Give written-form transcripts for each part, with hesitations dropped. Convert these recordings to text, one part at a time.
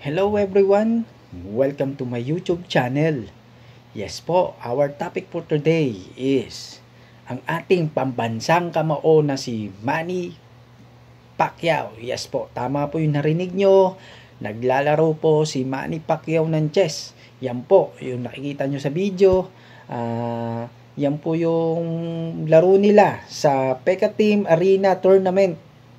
Hello everyone! Welcome to my YouTube channel. Yes po, our topic for today is ang ating pambansang kamao na si Manny Pacquiao. Yes po, tama po yung narinig nyo. Naglalaro po si Manny Pacquiao ng chess. Yan po, yung nakikita nyo sa video. Yan po yung laro nila sa PECA Team Arena Tournament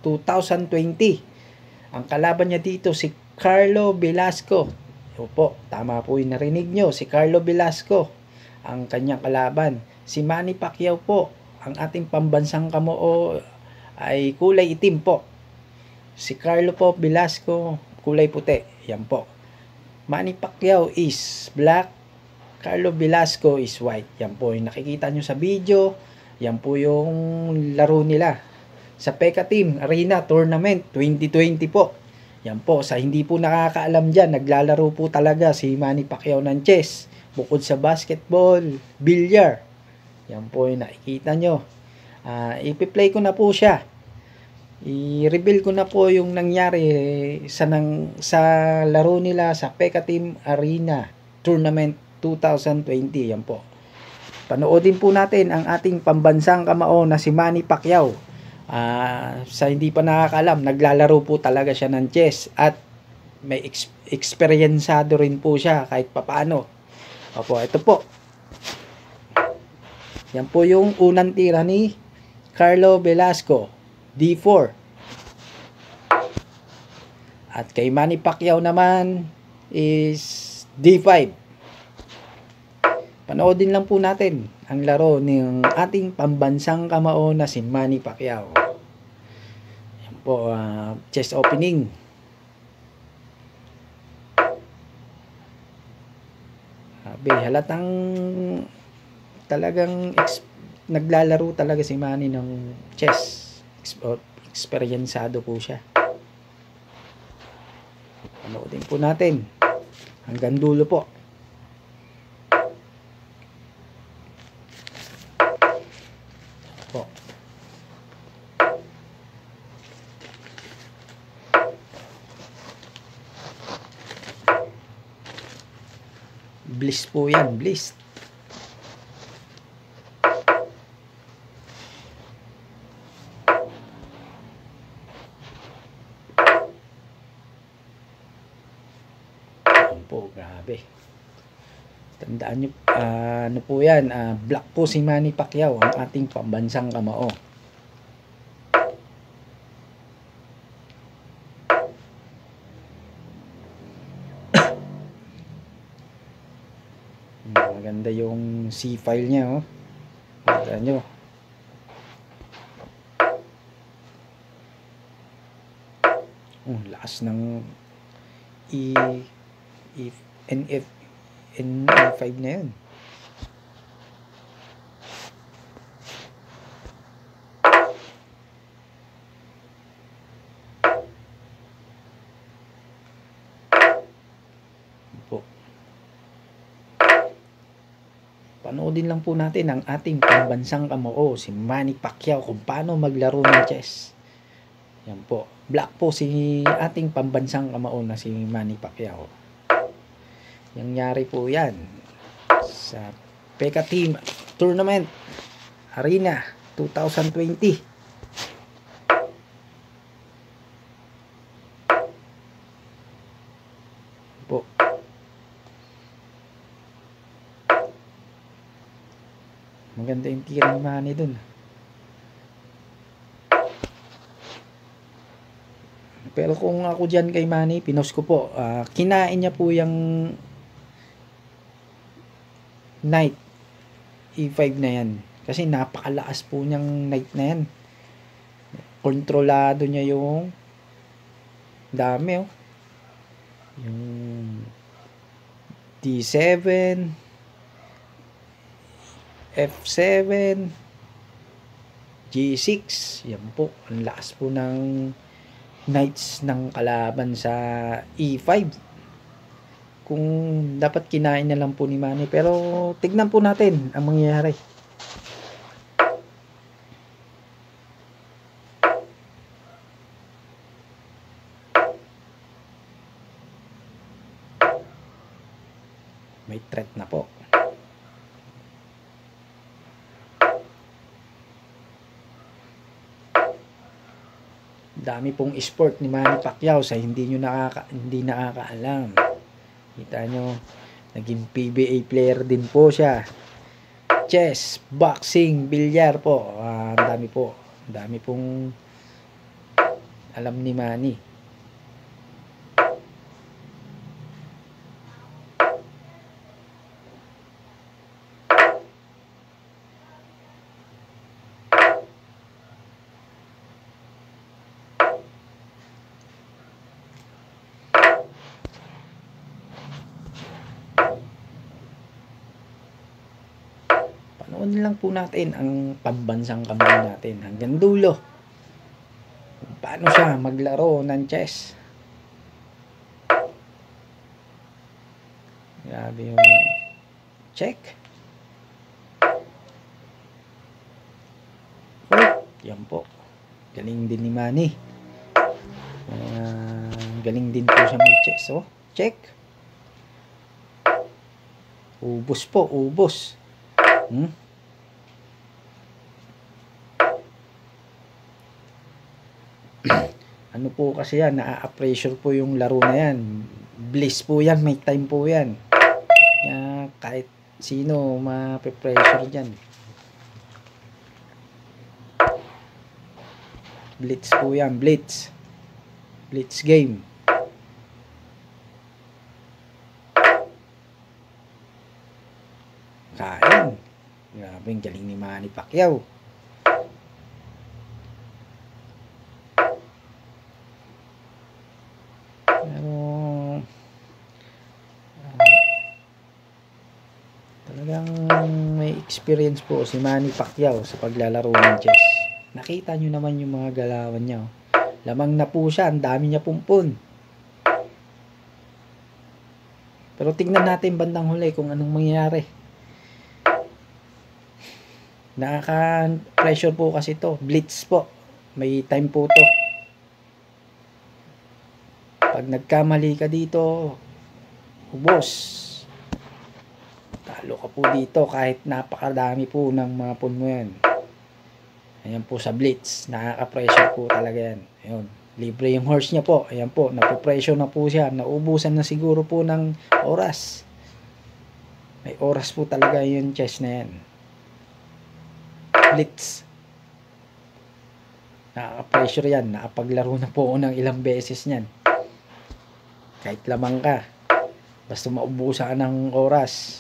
2020. Ang kalaban niya dito si Carlo Velasco. Opo, tama po yung narinig nyo. Si Carlo Velasco ang kanyang kalaban. Si Manny Pacquiao po, ang ating pambansang kamao ay kulay itim po. Si Carlo po Velasco, kulay puti. Yan po. Manny Pacquiao is black. Carlo Velasco is white. Yan po yung nakikita nyo sa video. Yan po yung laro nila sa PECA Team Arena Tournament 2020 po. Yan po, sa hindi po nakakaalam dyan, naglalaro po talaga si Manny Pacquiao ng chess. Bukod sa basketball, bilyar. Yan po yung nakikita nyo. Ipi-play ko na po siya. I-reveal ko na po yung nangyari sa laro nila sa PECA Team Arena Tournament 2020. Yan po. Panoodin po natin ang ating pambansang kamao na si Manny Pacquiao. Sa hindi pa nakakalam, naglalaro po talaga siya ng chess at may eksperyensado rin po siya kahit papaano. Opo, ito po. Yan po yung unang tira ni Carlo Velasco, D4. At kay Manny Pacquiao naman is D5. Panoodin lang po natin ang laro ng ating pambansang kamao na si Manny Pacquiao. Yan po, chess opening. Halatang talagang naglalaro talaga si Manny ng chess. Eksperyensado po siya. Panoodin po natin hanggang dulo po. Bliss po yan, bliss. Yan po, grabe. Tandaan nyo, ano po yan, black po si Manny Pacquiao, ang ating pambansang kamao. Maganda yung C file niya, oh. Maganda nyo. Lakas ng NF5 na yun. Panoodin lang po natin ang ating pambansang kamao, si Manny Pacquiao, kung paano maglaro ng chess. Yan po. Black po si ating pambansang kamao na si Manny Pacquiao. Nangyari po yan sa PECA Team Tournament Arena 2020. Po. Maganda yung tira ni Manny dun. Pero kung ako dyan kay Manny, pinost ko po. Kinain niya po yung knight E5 na yan. Kasi napakalakas po niyang knight na yan. Kontrolado niya yung dami, oh. Yung D7, F7, G6. Yan po. Ang lakas po ng knights ng kalaban sa E5. Kung dapat kinain na lang po ni Manny. Pero tignan po natin ang mangyayari. May threat na po. Dami pong sport ni Manny Pacquiao sa hindi nakakaalam. Kita nyo, naging PBA player din po siya. Chess, boxing, bilyar po. Ang dami po. Ang dami pong alam ni Manny. Panood lang po natin ang pambansang Kamao natin hanggang dulo. Paano siya maglaro ng chess. Grabe yung check. Oh, yan po. Galing din ni Manny. Galing din po siya mag-chess. Oh, check. Ubos po, ubos. Ano po kasi yan, na-pressure po yung laro na yan. Bliss po yan, may time po yan. Kahit sino ma-pressure dyan. Blitz po yan, blitz. Blitz game. Kain. Grabe, ang galing ni Manny Pacquiao. Pero talagang may experience po si Manny Pacquiao sa paglalaro ng chess. Nakita nyo naman yung mga galawan niya. Lamang na po siya, ang dami niya pumpun. Pero tingnan natin bandang huli kung anong mangyayari. Nakaka-pressure po kasi to. Blitz po. May time po to. Pag nagkamali ka dito, ubos. Talo ka po dito kahit napakadami po ng mga pawn mo yan. Ayan po sa blitz. Nakaka-pressure po talaga yan. Ayun. Libre yung horse niya po. Ayan po. Napipressure na po siya. Naubusan na siguro po ng oras. May oras po talaga yung chess na yan. Blitz. Nakaka-pressure yan. Nakapaglaro na po ng ilang beses niyan. Kahit lamang ka. Basta maubusan ng oras.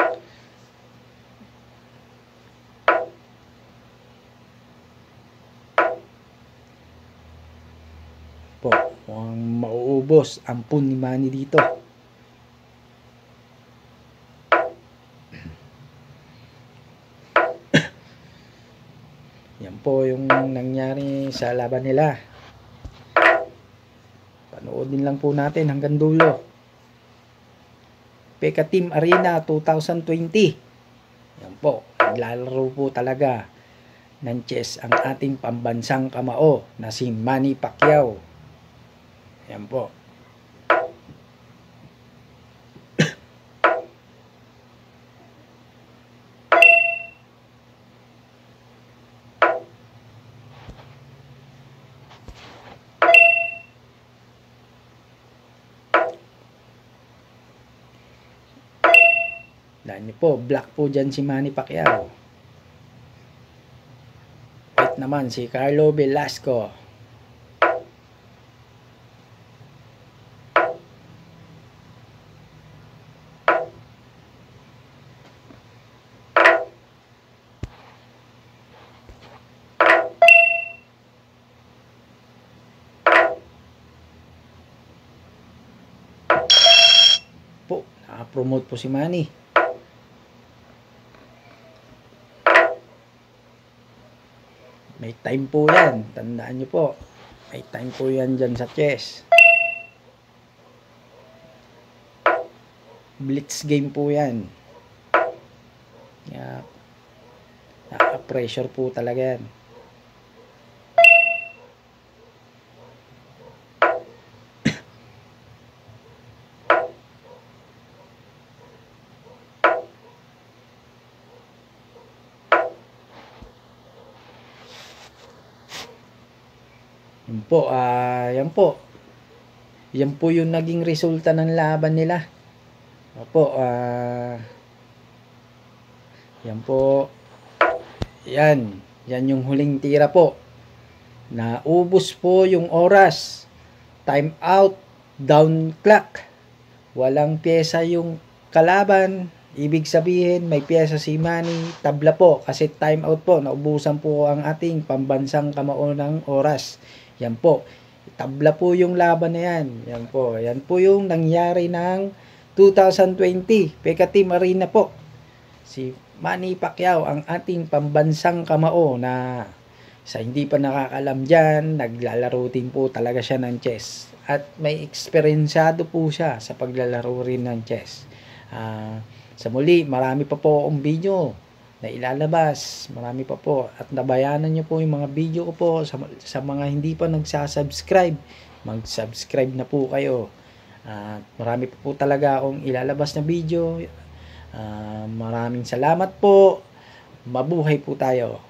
Po, mukhang mauubos ang pawn ni Manny dito. Yan po yung nangyari sa laban nila. Panoodin lang po natin hanggang dulo. PECA Team Arena 2020. Yan po, naglalaro po talaga ng chess ang ating pambansang Kamao na si Manny Pacquiao. Yan po. Dahil po, black po dyan si Manny Pacquiao. White naman si Carlo Velasco. Po, naka-promote po si Manny. May time po yan. Tandaan nyo po. May time po yan dyan sa chess. Blitz game po yan. Naka-pressure po talaga yan. Yun po, yan po yung naging resulta ng laban nila. Opo, yan po, yan yung huling tira po. Naubos po yung oras, time out, down clock, walang pyesa yung kalaban. Ibig sabihin may pyesa si Manny, tabla po kasi time out po, naubusan po ang ating pambansang Kamao ng oras. Yan po, tabla po yung laban na yan. Yan po yung nangyari ng 2020 PECA Team Arena po. Si Manny Pacquiao ang ating pambansang Kamao na sa hindi pa nakakalam dyan, naglalaro din po talaga siya ng chess. At may eksperyensado po siya sa paglalaro rin ng chess. Sa muli, marami pa po akong video na ilalabas. Marami pa po. At nabayanan nyo po yung mga video ko po. Sa mga hindi pa nagsasubscribe, mag-subscribe na po kayo. Marami pa po talaga akong ilalabas na video. Maraming salamat po. Mabuhay po tayo.